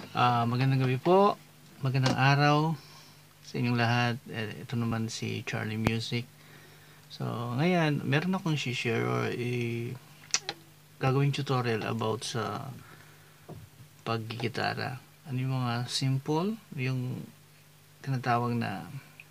Magandang gabi po, magandang araw sa inyong lahat. Ito naman si Charlie Music. So, ngayon, meron akong share or gagawing tutorial about sa paggigitara. Ano yung mga simple, yung tinatawag na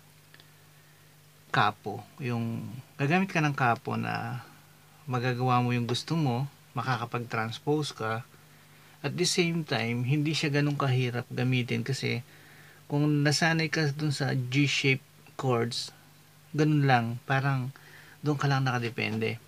kapo. Yung gagamit ka ng kapo na magagawa mo yung gusto mo, makakapag-transpose ka. At the same time, hindi siya ganun kahirap gamitin kasi kung nasanay ka dun sa G-shape chords, ganun lang, parang doon ka lang nakadepende.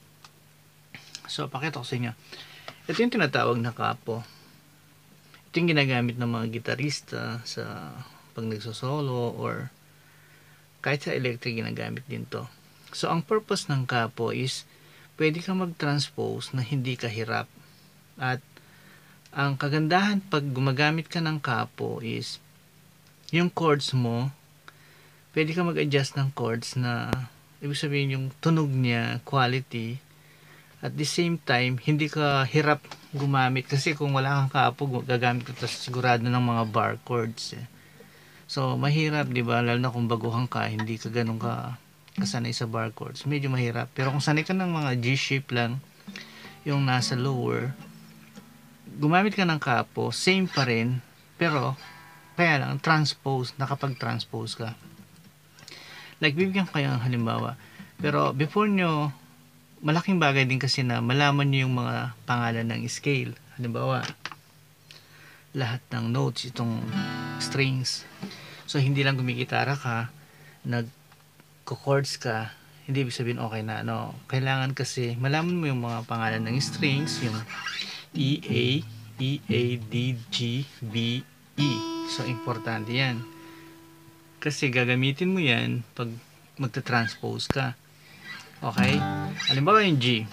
So, pakita ko sa inyo. Ito yung tinatawag na kapo. Ito yung ginagamit ng mga gitarista sa pag nagsosolo or kahit sa electric ginagamit din to. So, ang purpose ng kapo is pwede ka mag-transpose na hindi kahirap. At ang kagandahan pag gumagamit ka ng kapo is yung chords mo, pwede ka mag-adjust ng chords na ibig sabihin yung tunog niya, quality, at the same time, hindi ka hirap gumamit kasi kung wala kang kapo, gagamit ka sigurado ng mga bar chords. So, mahirap, di ba? Lalo na kung baguhan ka, hindi ka ganun ka kasanay sa bar chords. Medyo mahirap. Pero kung sanay ka ng mga G-shape lang, yung nasa lower, gumamit ka ng kapo, same pa rin, pero kaya lang, transpose, nakapag-transpose ka. Like, bibigyan ko kayo ng halimbawa. Pero before nyo, malaking bagay din kasi na malaman nyo yung mga pangalan ng scale. Halimbawa, lahat ng notes, itong strings. So, hindi lang gumigitara ka, nag-chords ka, hindi ibig sabihin okay na. No? Kailangan kasi malaman mo yung mga pangalan ng strings, yung E, A, E, A, D, G, B, E. So, importante yan. Kasi gagamitin mo yan pag magta-transpose ka. Okay? Halimbawa yung G.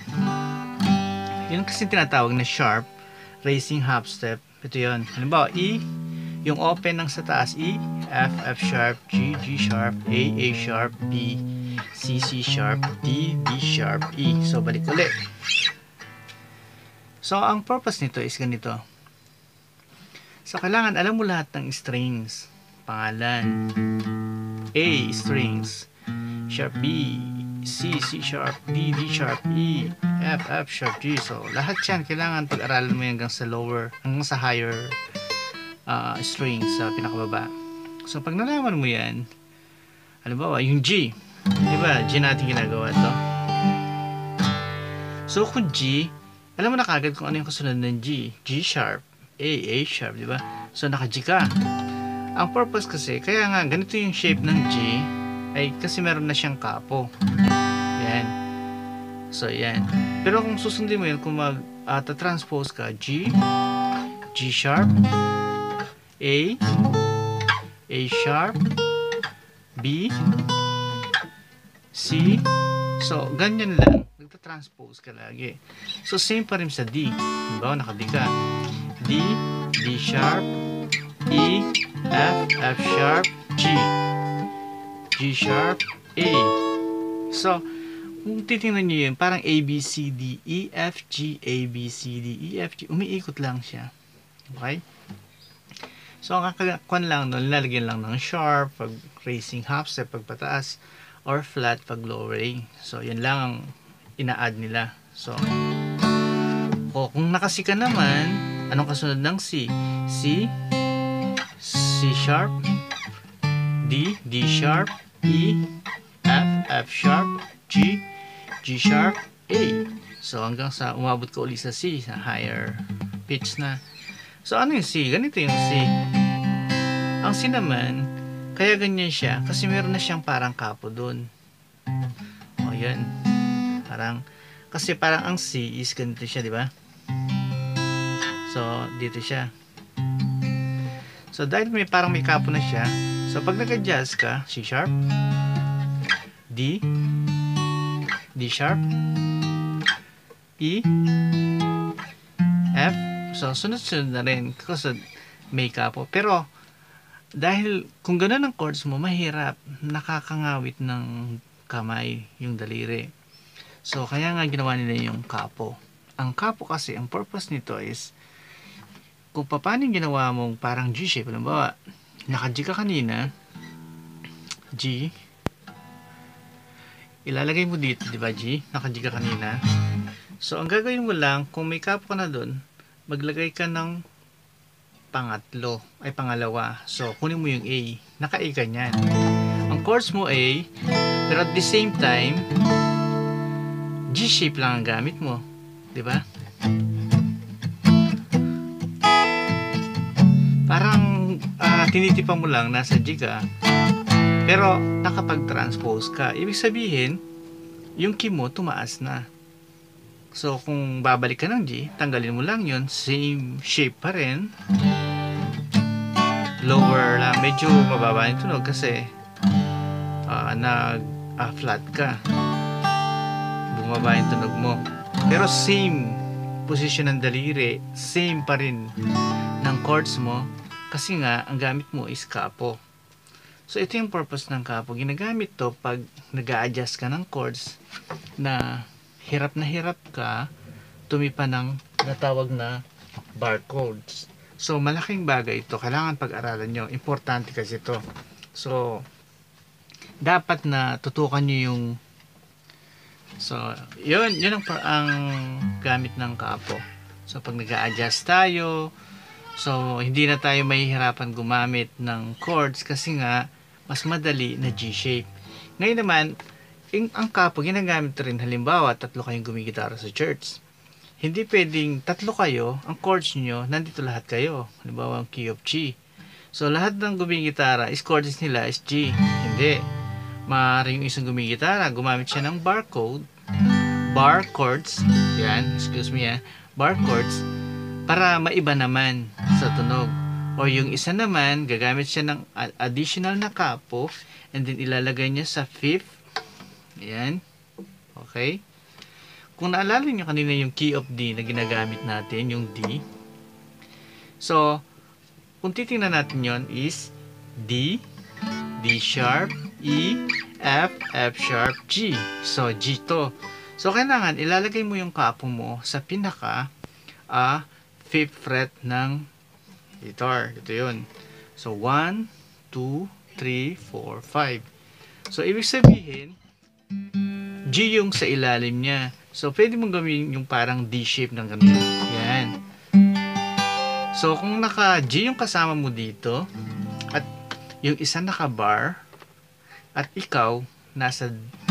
Yun kasi tinatawag na sharp, raising half step. Ito yun. Halimbawa, E, yung open ng sa taas, E, F, F sharp, G, G sharp, A sharp, B, C sharp, D, D sharp, E. So, balik ulit. So, ang purpose nito is ganito. So, kailangan alam mo lahat ng strings. Pangalan. A, strings. Sharp B, C sharp, D sharp, E, F sharp, G. So, lahat yan, kailangan pag-aralan mo hanggang sa lower, hanggang sa higher strings sa pinakababa. So, pag nalaman mo yan, halimbawa, yung G. Diba, G natin ginagawa to. So, kung G, alam mo na kagad kung ano yung kasunod ng G. G sharp, A sharp, diba? So, naka-G ka. Ang purpose kasi, kaya nga, ganito yung shape ng G, ay kasi meron na siyang kapo. Yan. So, yan. Pero kung susundin mo yun, kung mag-transpose ka, G, G sharp, A sharp, B, C. So, ganyan lang. Nagta-transpose ka lagi. So, same pa rin sa D. Diba? Naka-D ka. D, D sharp, E, F sharp, G, G sharp, A. So, kung titingnan nyo yun, parang A, B, C, D, E, F, G, A, B, C, D, E, F, G. Umiikot lang siya. Okay? So, ang kakakuan lang, lalagyan lang ng sharp, pag raising half step, pag pataas, or flat, pag lowering. So, yan lang ang ina-add nila. So, kung nakasi ka naman, anong kasunod ng C? C, C sharp, D, D sharp, E, F sharp, G, G sharp, A. So, hanggang sa umabot ka ulit sa C, sa higher pitch na. So, ano yung C? Ganito yung C. Ang C naman, kaya ganyan siya, kasi meron na siyang parang kapo dun. O, yan. Kasi parang ang C is ganito siya, di ba? So, dito siya. So, dahil parang may kapo na siya, so, pag nag-adjust ka, C sharp, D, D sharp, E, F, so, sunod-sunod na rin kasi may kapo. Pero, dahil kung gano'n ang chords mo, mahirap, nakakangawit ng kamay, yung daliri. So, kaya nga ginawa nila yung kapo. Ang kapo kasi, ang purpose nito is kung paano yung ginawa mong parang G-shape, halimbawa, naka-G ka kanina, G, ilalagay mo dito, di ba G? Naka-G ka kanina. So, ang gagawin mo lang, kung may kapo ka na doon, maglagay ka ng pangalawa. So, kunin mo yung A. Naka-A ka niyan. Ang chords mo A, pero at the same time, G-shape lang ang gamit mo. Di ba? Parang tinitipan mo lang, nasa G ka, pero nakapag-transpose ka. Ibig sabihin, yung key mo tumaas na. So, kung babalik ka ng G, tanggalin mo lang yun. Same shape pa rin. Lower lang. Medyo mababa yung tunog kasi nag-flat ka. Bumaba yung tunog mo. Pero same position ng daliri, same pa rin ng chords mo kasi nga, ang gamit mo is capo. So, ito yung purpose ng capo. Ginagamit to pag nag-a-adjust ka ng chords na hirap ka tumipa ng natawag na bar chords. So, malaking bagay ito. Kailangan pag-aralan nyo. Importante kasi ito. So, dapat na tutukan nyo yung yun ang gamit ng capo. So, pag nag-a-adjust tayo, so, hindi na tayo mahihirapan gumamit ng chords kasi nga, mas madali na G-shape. Ngayon naman, ang capo, ginagamit rin halimbawa, 3 kayong gumigitara sa church. Hindi pwedeng 3 kayo, ang chords nyo, nandito lahat kayo. Halimbawa, ang key of G. So, lahat ng gumigitara, chords nila is G. Hindi. Maaaring yung isang gumigitara, gumamit siya ng bar chords, yan, excuse me bar chords, para maiba naman sa tunog. O yung isa naman, gagamit siya ng additional na capo and then ilalagay niya sa 5th. Ayan. Okay. Kung naalala niyo kanina yung key of D na ginagamit natin, yung D. So, kung titingnan natin yon is D, D sharp, E, F, F sharp, G. So, G to. So, kailangan ilalagay mo yung capo mo sa pinaka 5th fret ng guitar. Ito yun. So, 1, 2, 3, 4, 5. So, ibig sabihin, G yung sa ilalim niya. So, pwede mong gawin yung parang D-shape ng ganito. Yan. So, kung naka-G yung kasama mo dito, at yung isa naka-bar, at ikaw, nasa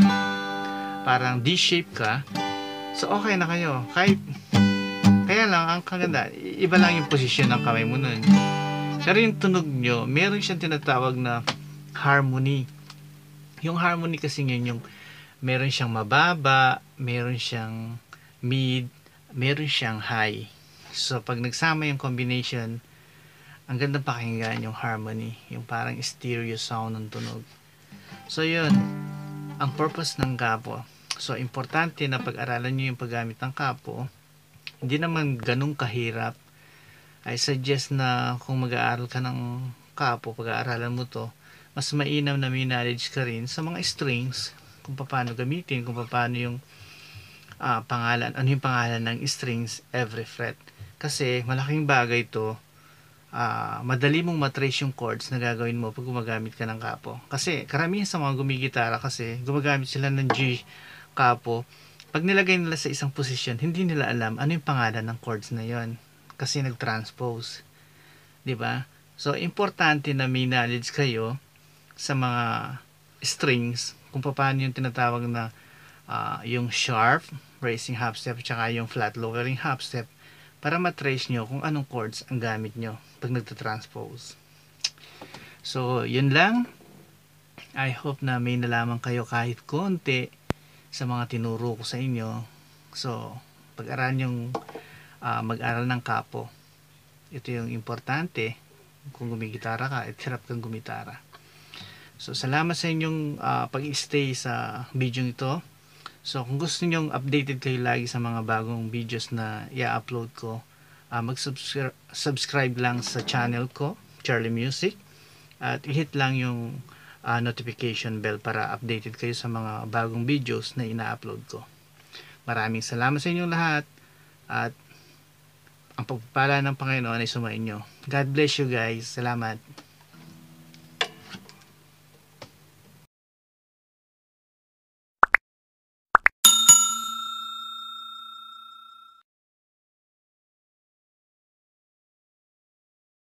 parang D-shape ka, so, okay na kayo. Kaya lang, ang kaganda, iba lang yung posisyon ng kamay mo nun. Pero yung tunog nyo, meron siyang tinatawag na harmony. Yung harmony kasi yun yung meron siyang mababa, meron siyang mid, meron siyang high. So, pag nagsama yung combination, ang ganda pakinggan yung harmony, yung parang stereo sound ng tunog. So, yun, ang purpose ng capo. So, importante na pag-aralan nyo yung paggamit ng capo. Hindi naman ganun kahirap. I suggest na kung mag-aaral ka ng capo, pag-aaralan mo to, mas mainam na may knowledge ka rin sa mga strings, kung paano gamitin, kung paano yung pangalan, ano yung pangalan ng strings every fret. Kasi malaking bagay to, madali mong matrace yung chords na gagawin mo pag gumagamit ka ng capo. Kasi karamihan sa mga gumigitara kasi gumagamit sila ng G capo. Pag nilagay nila sa isang posisyon, hindi nila alam ano yung pangalan ng chords na yon kasi nag-transpose. 'Di ba? So, importante na may knowledge kayo sa mga strings kung paano yung tinatawag na yung sharp, raising half step, tsaka yung flat lowering half step para matrace nyo kung anong chords ang gamit nyo pag nagta-transpose. So, yun lang. I hope na may nalaman kayo kahit konti sa mga tinuro ko sa inyo. So, pag-aralan yung mag-aral ng capo. Ito yung importante kung gumigitara ka at hirap kang gumitara. So, salamat sa inyong pag-stay sa video ito. So, kung gusto niyo updated kayo lagi sa mga bagong videos na i-upload ko, mag-subscribe lang sa channel ko, Charlie Music, at i-hit lang yung notification bell para updated kayo sa mga bagong videos na ina-upload ko. Maraming salamat sa inyong lahat at Ang pagpapala ng Panginoon ay sumainyo. God bless you guys. Salamat.